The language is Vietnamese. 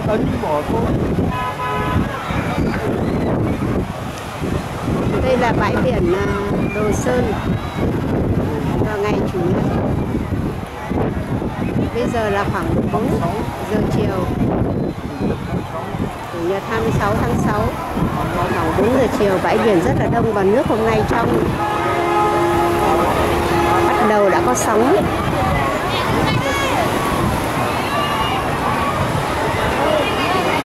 ấn bỏ thôi. Đây là bãi biển Đồ Sơn vào ngày Chủ nhật. Bây giờ là khoảng 4 giờ chiều. Chủ nhật 26 tháng 6. Khoảng 4 giờ chiều, bãi biển rất là đông và nước hôm nay trong. Bắt đầu đã có sóng.